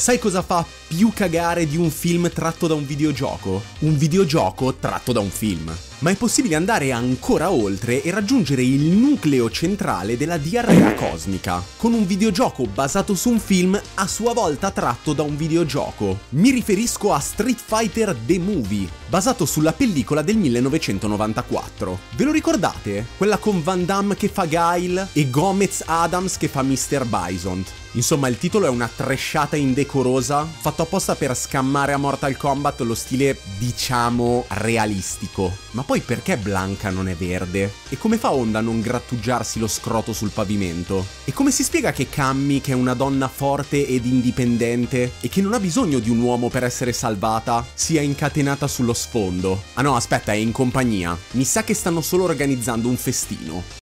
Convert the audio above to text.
sai cosa fa più cagare di un film tratto da un videogioco? Un videogioco tratto da un film. Ma è possibile andare ancora oltre e raggiungere il nucleo centrale della diarrea cosmica, con un videogioco basato su un film a sua volta tratto da un videogioco. Mi riferisco a Street Fighter The Movie, basato sulla pellicola del 1994. Ve lo ricordate? Quella con Van Damme che fa Guile e Gomez Adams che fa Mr. Bison. Insomma, il titolo è una trashata indecorosa, fatto apposta per scammare a Mortal Kombat lo stile, diciamo, realistico. Ma poi perché Blanca non è verde? E come fa Honda a non grattugiarsi lo scroto sul pavimento? E come si spiega che Cammy, che è una donna forte ed indipendente, e che non ha bisogno di un uomo per essere salvata, sia incatenata sullo sfondo? Ah no, aspetta, è in compagnia. Mi sa che stanno solo organizzando un festino.